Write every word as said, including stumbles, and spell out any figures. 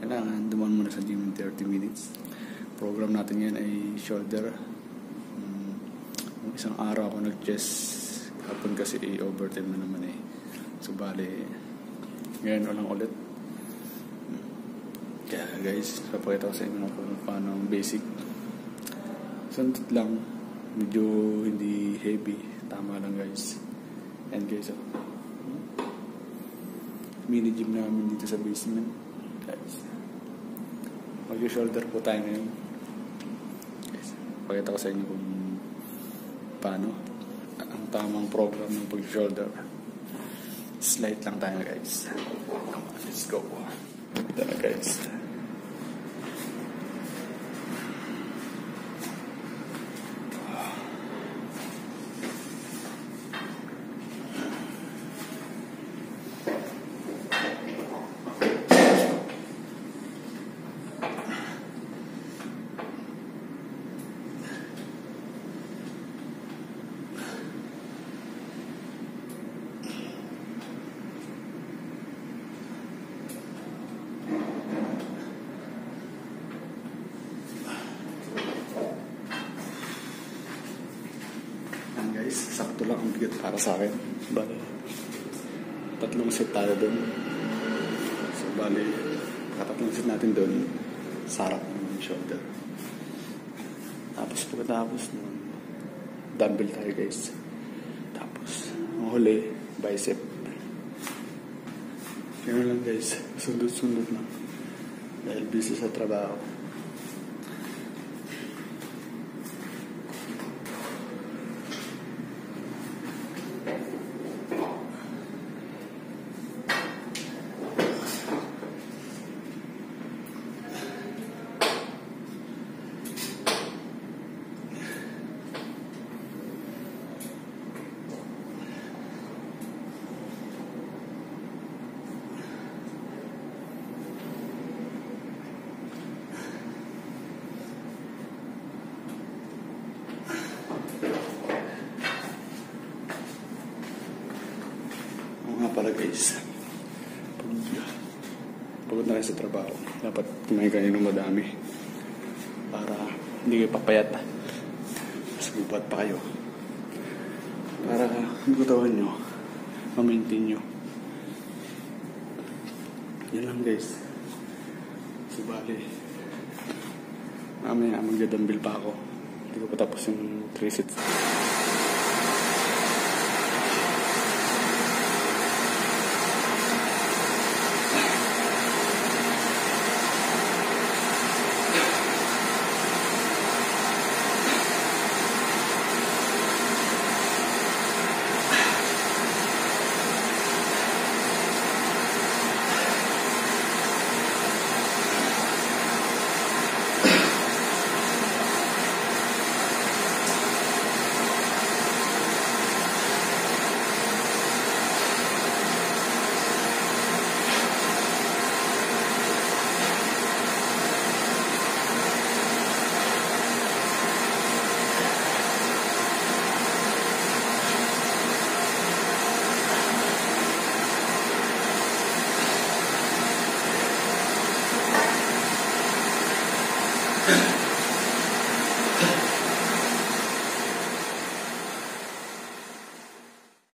kailangan dumaan muna sa gym in thirty minutes. Program natin ngayon ay shoulder. Um, isang araw ako nag-chest. Hapon kasi eh, overtime na naman eh. So bali, ngayon ulang ulit. Kaya guys, papakita ko sa inyo kung paano ang basic. Sandot lang. Medyo hindi heavy. Tama lang guys. And guys, oh. Mini gym namin dito sa basement. Guys. Mag-shoulder po tayo ngayon. Guys, pakita ko sa inyo kung paano ang tamang program ng pag-shoulder. Slide lang tayo guys. Come on, let's go. Ito na guys. Guys, sakto lang ang bigat para sa akin. Bali, tatlong set tayo doon. So, bali, katatlong set natin doon, sarap ng shoulder. Tapos, pagkatapos nun, dumbbell tayo guys. Tapos, ang huli, bicep. Kaya lang guys, sundot-sundot lang. Dahil busy sa trabaho. Pala guys, pag pagod na kayo sa trabaho, dapat kumain kayo ng madami para hindi kayo papayat, mas gubat pa kayo, para ang katawan nyo ma-maintain nyo. Yan lang guys. Subali mamaya magdadambil pa ako, hindi ko pa tapos yung three sets. Yeah.